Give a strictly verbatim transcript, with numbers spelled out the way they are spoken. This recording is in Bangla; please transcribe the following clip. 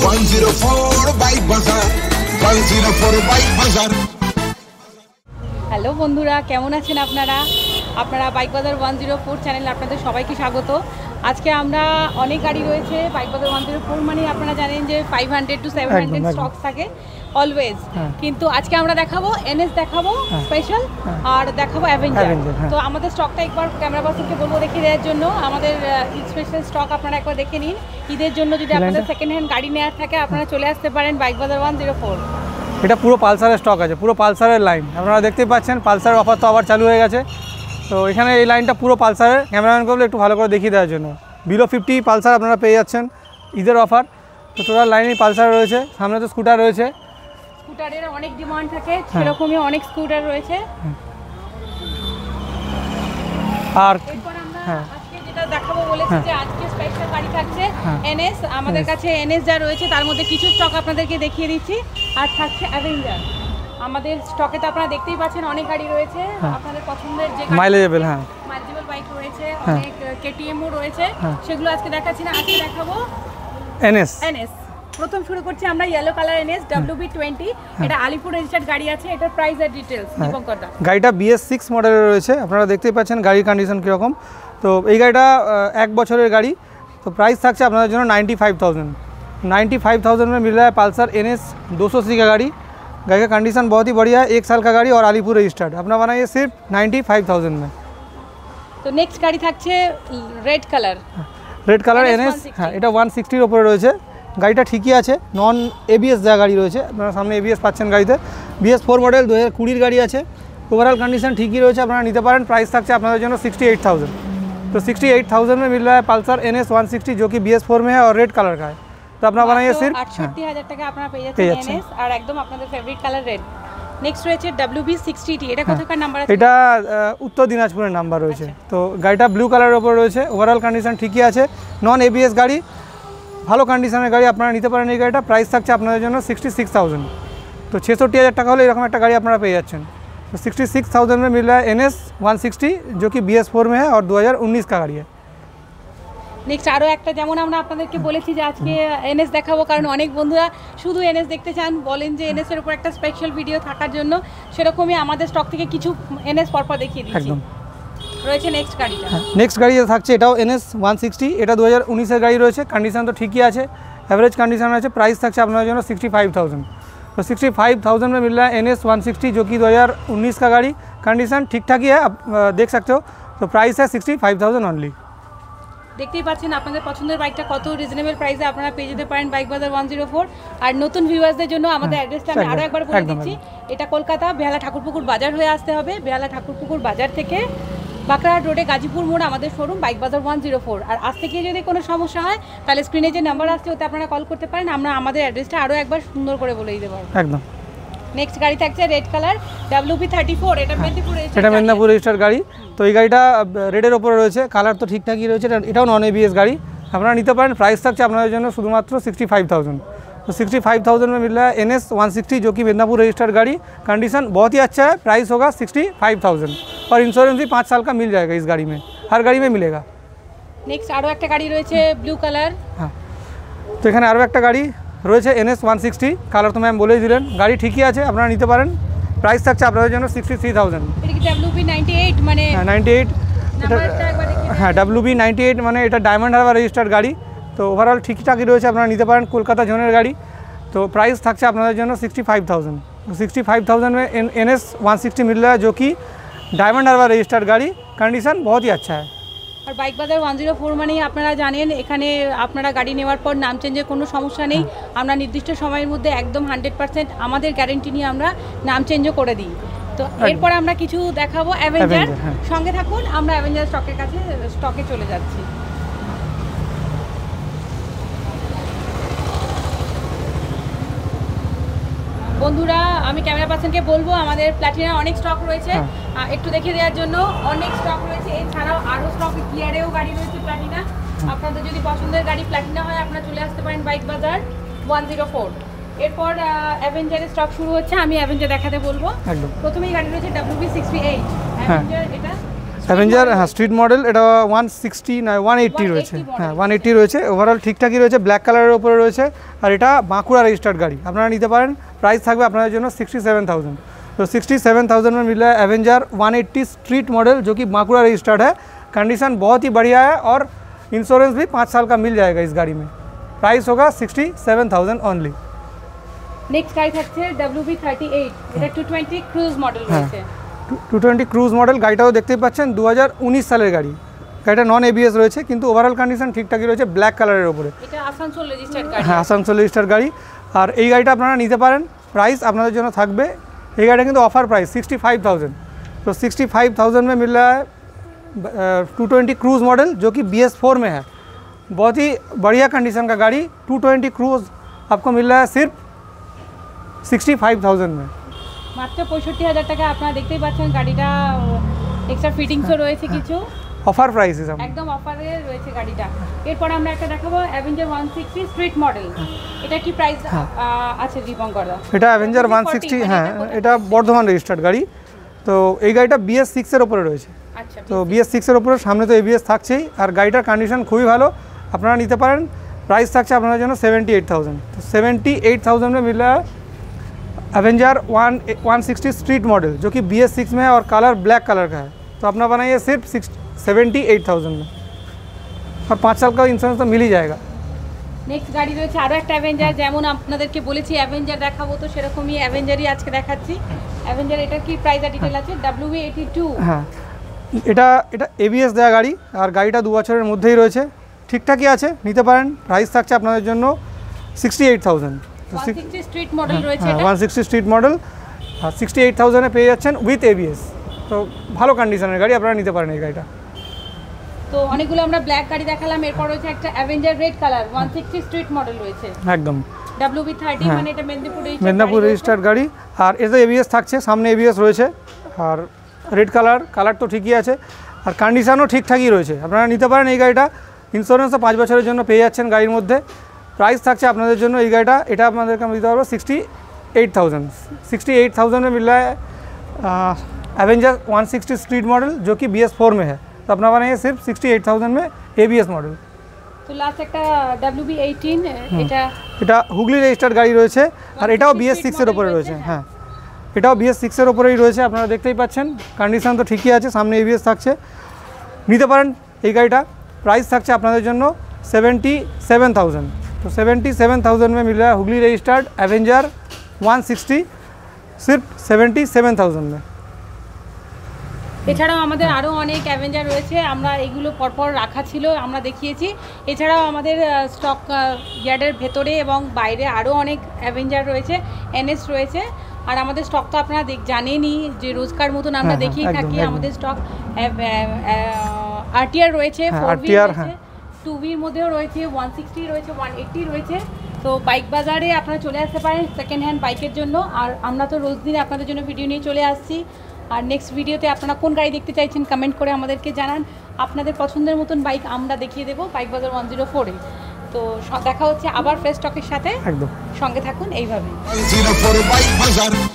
one oh four Bike Bazaar, one oh four Bike Bazaar। Hello বন্ধুরা, কেমন আছেন আপনারা? আপনারা bike bazaar one zero four চ্যানেলে আপনাদের সবাইকে স্বাগত। আজকে আমরা অনেক গাড়ি রয়েছে bike bazaar one zero four, মানে আপনারা জানেন যে five hundred to seven hundred stock থাকে অলওয়েজ, কিন্তু আজকে আমরা দেখাবো এনএস, দেখাবো স্পেশাল, আর দেখাবো অ্যাভেঞ্জার। তো আমাদের স্টকটা একবার ক্যামেরা পার্সনকে বলবো দেখিয়ে দেওয়ার জন্য। আমাদের স্পেশাল স্টক আপনারা একবার দেখে নিন। ঈদের জন্য যদি আপনাদের সেকেন্ড হ্যান্ড গাড়ি নেওয়ার থাকে আপনারা চলে আসতে পারেন bike bazaar one zero four. এটা পুরো পালসারের স্টক আছে, পুরো পালসারের লাইন আপনারা দেখতেই পাচ্ছেন। পালসারের অফার তো আবার চালু হয়ে গেছে, তো এখানে এই লাইনটা পুরো পালসারের। ক্যামেরাম্যান করলে একটু ভালো করে দেখিয়ে দেওয়ার জন্য বিলো ফিফটি পালসার আপনারা পেয়ে যাচ্ছেন ঈদের অফার। তো টোটাল লাইনে পালসার রয়েছে, সামনে তো স্কুটার রয়েছে, স্কুটারের অনেক ডিমান্ড থাকে, সেরকমই অনেক স্কুটার রয়েছে। আর এরপর আমরা আজকে যেটা দেখাবো বলেছি যে আজকে স্পেশাল গাড়ি থাকছে এনএস। আমাদের কাছে এনএস যা রয়েছে তার মধ্যে কিছু স্টক আপনাদেরকে দেখিয়ে দিচ্ছি। আর থাকছে অ্যাভেঞ্জার। আমাদের স্টকে তো আপনারা দেখতেই পাচ্ছেন অনেক গাড়ি রয়েছে আপনাদের পছন্দের, যে মাইলেজেবল হ্যাঁ মাইলেজেবল বাইক রয়েছে, অনেক কেটিএমও রয়েছে, সেগুলো আজকে দেখাচ্ছি না, আজকে দেখাবো এনএস। এনএস প্রথম শুরু করছি আমরা yellow colour NS WB twenty. এটা আলিপুর রেজিস্টার্ড গাড়ি আছে। এটার প্রাইস আর ডিটেইলস দীপঙ্কর দা। গাড়িটা বিএস সিক্স মডেলের রয়েছে, আপনারা দেখতেই পাচ্ছেন গাড়ির কন্ডিশন কীরকম। তো এই গাড়িটা এক বছরের গাড়ি, তো প্রাইস থাকছে আপনাদের জন্য ninety five thousand. Ninety five thousand में मिल रहा है पल्सर एन एस दो सौ सी का गाड़ी। गाड़ी का कंडीशन बहुत ही बढ़िया है, एक साल का गाड़ी और आलीपुर रजिस्टर्ड। अपना बनाइए सिर्फ नाइन्टी फाइव थाउजेंड में। তো নেক্সট গাড়ি থাকছে red colour, red colour N S. হ্যাঁ, এটা ওয়ান সিক্সটির ওপরে রয়েছে। গাড়িটা ঠিকই আছে, নন এবিএস যা গাড়ি রয়েছে, আপনারা সামনে এবিএস পাচ্ছেন গাড়িতে। বিএস ফোর মডেল দু হাজার কুড়ির গাড়ি আছে। ওভারঅल कंडीशन ঠিকই রয়েছে, আপনারা নিতে পারেন। প্রাইস থাকছে আপনাদের জন্য सिक्सटी एट थाउजेंड। तो सिक्सटी एट थाउजेंड में मिल रहा है Pulsar N S one sixty, जो कि बी एस फोर में है और रेड कलर का है। तो अपना बनाइए सिर्फ আটষট্টি হাজার টাকা আপনারা পেয়ে যাচ্ছেন এনএস, আর একদম আপনাদের ফেভারিট কালার রেড। নেক্সট রয়েছে ডাব্লিউবি সিক্সটি টি। এটা কোথাকার নাম্বার আছে? এটা উত্তর দিনাজপুরের নাম্বার রয়েছে। তো গাড়িটা ব্লু কালারের উপর রয়েছে। ওভারঅল কন্ডিশন ঠিকই আছে, নন এবিএস গাড়ি, ভালো কন্ডিশনের গাড়ি, আপনারা নিতে পারেন এই গাড়িটা। প্রাইস থাকছে আপনাদের জন্য सिक्सटी सिक्स थाउजेंड। तो ছেষট্টি হাজার টাকা হলে এরকম একটা গাড়ি আপনারা পেয়ে যাচ্ছেন। तो सिक्सटी सिक्स थाउजेंड में मिल रहा है एन एस वन सिक्सटी, जो कि बी एस फोर में है और दो हज़ार उन्नीस का गाड़ी है। নেক্সট আরও একটা, যেমন আমরা আপনাদেরকে বলেছি যে আজকে এনএস দেখাবো, কারণ অনেক বন্ধুরা শুধু এনএস দেখতে চান, বলেন যে এনএস এর উপর একটা স্পেশাল ভিডিও থাকার জন্য। সেরকমই আমাদের স্টক থেকে কিছু এনএস পরপর দেখিয়ে দিচ্ছি। একদম রয়েছে নেক্সট গাড়িটা। নেক্সট গাড়ি থাকছে এটাও এন এস ওয়ান সিক্সটি। এটা দু হাজার উনিশের গাড়ি রয়েছে। কন্ডিশন তো ঠিকই আছে, অ্যাভারেজ কন্ডিশন আছে। প্রাইস থাকছে আপনাদের জন্য सिक्सटी फाइव थाउजेंड। तो सिक्सटी फाइव थाउजेंड में मिल रहा है एन एस वन सिक्सटी, जो कि दो हज़ार उन्नीस का गाड़ी। कंडीशन ठीक ठाक ही है, आप देख सकते हो। तो प्राइस है सिक्सटी फाइव थाउजेंड ओनली। দেখতেই পাচ্ছেন আপনাদের পছন্দের বাইকটা কত রিজনেবল প্রাইসে আপনারা পেয়ে যেতে পারেন bike bazaar one zero four. আর নতুন ভিউয়ার্সদের জন্য আমাদের অ্যাড্রেসটা আমি আরও একবার বলে দিচ্ছি। এটা কলকাতা বেহালা ঠাকুরপুকুর বাজার হয়ে আসতে হবে। বেহালা ঠাকুরপুকুর বাজার থেকে বাঁকড়াহাট রোডে গাজীপুর মোড় আমাদের showroom bike bazaar one zero four. আর আসতে গিয়ে যদি কোনো সমস্যা হয় তাহলে স্ক্রিনে যে নাম্বার আসছে ওতে আপনারা কল করতে পারেন। আমরা আমাদের অ্যাড্রেসটা আরও একবার সুন্দর করে বলে দিতে পারবো। একদম। নেক্সট গাড়ি থাকছে red colour WB thirty four. এটা মেদিনীপুর, এটা মেদিনীপুর রেজিস্টার্ড গাড়ি। তো এই গাড়িটা রেডের ওপরে রয়েছে, কালার তো ঠিকঠাকই রয়েছে। এটাও নন এবিএস গাড়ি, আপনারা নিতে পারেন। প্রাইস থাকছে আপনাদের জন্য শুধুমাত্র सिक्सटी फाइव थाउजेंड। तो सिक्सटी फाइव थाउजेंड में मिल रहा है एन एस वन सिक्सटी, जो कि मेदिनीपुर रजिस्टर्ड गाड़ी। कंडीशन बहुत ही अच्छा है। प्राइस होगा सिक्सटी फाइव थाउजेंड और इंश्योरेंस भी पाँच साल का मिल जाएगा इस गाड़ी में, हर गाड़ी में मिलेगा। নেক্সট আরও একটা গাড়ি রয়েছে ব্লু কালার। হ্যাঁ, তো এখানে আরও একটা গাড়ি রয়েছে N S one sixty. Colour তো ম্যাম বলেই দিলেন, গাড়ি ঠিকই আছে, আপনারা নিতে পারেন। প্রাইস থাকছে আপনাদের জন্য सिक्सटी थ्री थाउजेंड। এটা কি ডাব্লিউবি নাইনটি এইট, মানে হ্যাঁ নাইনটি এইট। নাম্বারটা একবার দেখিয়ে দিন। হ্যাঁ ডাব্লিউবি নাইনটি এইট, মানে এটা ডায়মন্ড হারবার রেজিস্টার্ড গাড়ি। তো ওভারঅল ঠিকঠাকই রয়েছে, আপনারা নিতে পারেন। কলকাতা জোনের গাড়ি। तो प्राइस থাকছে আপনাদের জন্য sixty five thousand. Sixty five thousand में एन एस वन सिक्सटी मिल रहा है, जो कि डायमंड हार्बर रजिस्टर्ड गाड़ी। कंडीशन बहुत ही अच्छा है। আর bike bazaar one zero four মানেই আপনারা জানেন এখানে আপনারা গাড়ি নেওয়ার পর নাম চেঞ্জের কোনো সমস্যা নেই। আমরা নির্দিষ্ট সময়ের মধ্যে একদম হান্ড্রেড পার্সেন্ট আমাদের গ্যারেন্টি নিয়ে আমরা নাম চেঞ্জও করে দিই। তো এরপর আমরা কিছু দেখাবো অ্যাভেঞ্জার। সঙ্গে থাকুন, আমরা অ্যাভেঞ্জার স্টকের কাছে স্টকে চলে যাচ্ছি। বন্ধুরা, আমি ক্যামেরা পার্সনকে বলবো আমাদের প্ল্যাটিনা অনেক স্টক রয়েছে, একটু দেখিয়ে দেওয়ার জন্য। অনেক স্টক রয়েছে, এছাড়াও আরও স্টক গিয়ারেও গাড়ি রয়েছে প্ল্যাটিনা। আপনাদের যদি পছন্দের গাড়ি প্ল্যাটিনা হয় আপনারা চলে আসতে পারেন bike bazaar one zero four. এরপর অ্যাভেঞ্জারের স্টক শুরু হচ্ছে, আমি অ্যাভেঞ্জার দেখাতে বলবো। প্রথমেই গাড়ি রয়েছে ডাব্লিউবি সিক্সটি এইট অ্যাভেঞ্জার। এটা অ্যাভেঞ্জার হ্যাঁ স্ট্রিট মডেল, এটা ওয়ান সিক্সটি না ওয়ান এইট্টি রয়েছে, হ্যাঁ ওয়ান এইট্টি রয়েছে, ওভারঅল ঠিকঠাকই রয়েছে, ব্ল্যাক কালারের উপরে রয়েছে। আর এটা বাঁকুড়া রেজিস্টার্ড গাড়ি, আপনারা নিতে পারেন। প্রাইস থাকবে আপনাদের জন্য সিক্সটি सेवन थाउजेंड। तो सिक्सटी सेवन थाउजेंड में मिला है Avenger one eighty street model, जो कि बांकुड़ा रजिस्टर्ड है। कंडीशन बहुत ही बढ़िया है और इंश्योरेंस भी पाँच साल का मिल जाएगा इस गाड़ी में। प्राइस होगा sixty seven thousand only. Next गाड़ी থাকছে ডব্লিউ বি থার্টি এইট, এটা টু টোয়েন্টি ক্রুজ মডেল রয়েছে। টু টোয়েন্টি ক্রুজ মডেল গাড়িটাও দেখতেই পাচ্ছেন, দু হাজার উনিশ সালের গাড়ি। গাড়িটা নন এবিএস রয়েছে, কিন্তু ওভারঅল কন্ডিশন ঠিকঠাকই রয়েছে, ব্ল্যাক কালারের উপরে। এটা আসানসোল রেজিস্টার্ড গাড়ি, হ্যাঁ আসানসোল রেজিস্টার্ড গাড়ি। আর এই গাড়িটা আপনারা নিতে পারেন। प्राइस আপনাদের জন্য থাকবে, এই গাড়িটা কিন্তু offer price sixty five thousand. तो सिक्सटी फाइव थाउजेंड में मिल रहा है टू ट्वेंटी क्रूज़ मॉडल, जो कि बी एस फोर में है। बहुत ही बढ़िया कंडीशन का गाड़ी टू ट्वेंटी क्रूज़ आपको मिल रहा है सिर्फ सिक्सटी फाइव थाउजेंड में। মাত্র পঁয়ষট্টি হাজার টাকা। আপনারা দেখতেই পাচ্ছেন গাড়িটা এক্সট্রা ফিটিংসও রয়েছে কিছু, ऑफर प्राइस है सब, একদম অফারে রয়েছে গাড়িটা। এরপর আমরা একটা দেখাবো Avenger one sixty street model. এটা কি প্রাইস আছে দীপঙ্কর দা? এটা অ্যাভেঞ্জার ওয়ান সিক্সটি, হ্যাঁ এটা বর্ধমান রেজিস্টার্ড গাড়ি। তো এই গাড়িটা বিএস সিক্সের ওপরে রয়েছে। আচ্ছা, তো বিএস সিক্সের ওপরে, সামনে তো এবিএস থাকছেই, আর গাড়িটার কন্ডিশন খুবই ভালো, আপনারা নিতে পারেন। प्राइस থাকছে আপনাদের জন্য सेवेंटी एट थाउजेंड। तो सेवेंटी एट थाउजेंड में मिल रहा है Avenger one one sixty street model, जो कि बी एस सिक्स में है और कलर ब्लैक कलर का है। तो अपना बनाइए सिर्फ सिक्स सेवेंटी एट थाउजेंड में, और पाँच साल का इंश्योरेंस तो मिल ही जाएगा। নেক্সট গাড়ি রয়েছে আরও একটা অ্যাভেঞ্জার। যেমন আপনাদেরকে বলেছি অ্যাভেঞ্জার দেখাবো, তো সেরকমই অ্যাভেঞ্জারই আজকে দেখাচ্ছি। অ্যাভেঞ্জার এটার কি প্রাইস আর ডিটেল আছে? W B eighty two. হ্যাঁ এটা এটা এবিএস দেওয়া গাড়ি, আর গাড়িটা দু বছরের মধ্যেই রয়েছে, ঠিকঠাকই আছে, নিতে পারেন। প্রাইস থাকছে আপনাদের জন্য sixty eight thousand. One sixty street model রয়েছে, হ্যাঁ ওয়ান সিক্সটি স্ট্রিট মডেল, আর সিক্সটি এইট থাউজেন্ডে পেয়ে যাচ্ছেন উইথ এবিএস। তো ভালো কন্ডিশনের গাড়ি, আপনারা নিতে পারেন এই গাড়িটা। তো অনেকগুলো আমরা ব্ল্যাক গাড়ি দেখালাম, এরপর রয়েছে একটা Avenger red colour one sixty street model রয়েছে, একদম ডাব্লিউ বি থার্টি, মানে এটা মেদিনীপুর মেদিনীপুর রেজিস্টার্ড গাড়ি। আর এতে এবিএস থাকছে, সামনে এবিএস রয়েছে, আর রেড কালার, কালার তো ঠিকই আছে, আর কন্ডিশনও ঠিকঠাকই রয়েছে, আপনারা নিতে পারেন এই গাড়িটা। ইন্স্যুরেন্সও পাঁচ বছরের জন্য পেয়ে যাচ্ছেন গাড়ির মধ্যে। প্রাইস থাকছে আপনাদের জন্য এই গাড়িটা, এটা আপনাদেরকে আমি দিতে পারবো sixty eight thousand. Sixty eight thousand में मिल रहा है Avenger one sixty street model, जो कि बी एस फोर में है। तो अपना बनाइए सिर्फ सिक्सटी एट थाउजेंड में एबीएस मॉडल। তো লাস্ট একটা ডাব্লিউ বি এইটিন, এটা এটা হুগলি রেজিস্টার্ড গাড়ি রয়েছে, আর এটাও বিএস সিক্সের ওপরে রয়েছে। হ্যাঁ এটাও বিএস সিক্সের ওপরেই রয়েছে, আপনারা দেখতেই পাচ্ছেন, কন্ডিশন তো ঠিকই আছে, সামনে এবিএস থাকছে, নিতে পারেন এই গাড়িটা। प्राइस থাকছে আপনাদের জন্য सेवेंटी सेवन थाउजेंड। तो सेवेंटी सेवन थाउजेंड में मिल रहा है Hooghly registered Avenger one sixty सिर्फ सेवेंटी सेवन थाउजेंड में। এছাড়াও আমাদের আরও অনেক অ্যাভেঞ্জার রয়েছে, আমরা এগুলো পরপর রাখা ছিল, আমরা দেখিয়েছি। এছাড়াও আমাদের স্টক ইয়ার্ডের ভেতরে এবং বাইরে আরও অনেক অ্যাভেঞ্জার রয়েছে, এনএস রয়েছে। আর আমাদের স্টক তো আপনারা জানেনই যে রোজকার মতন আমরা দেখিয়ে থাকি। আমাদের স্টক আরটিআর রয়েছে, ফোর ভি রয়েছে, টু ভির মধ্যেও রয়েছে, ওয়ান সিক্সটি রয়েছে, ওয়ান এইট্টি রয়েছে। তো বাইক বাজারে আপনারা চলে আসতে পারেন সেকেন্ড হ্যান্ড বাইকের জন্য। আর আমরা তো রোজ দিনে আপনাদের জন্য ভিডিও নিয়ে চলে আসছি। আর নেক্সট ভিডিওতে আপনারা কোন গাড়ি দেখতে চাইছেন কমেন্ট করে আমাদেরকে জানান, আপনাদের পছন্দের মতন বাইক আমরা দেখিয়ে দেবো বাইক বাজার ওয়ান জিরো ফোরে। তো দেখা হচ্ছে আবার ফ্রেশ স্টকের সাথে, একদম সঙ্গে থাকুন এইভাবে। ওয়ান জিরো ফোর বাইক বাজার।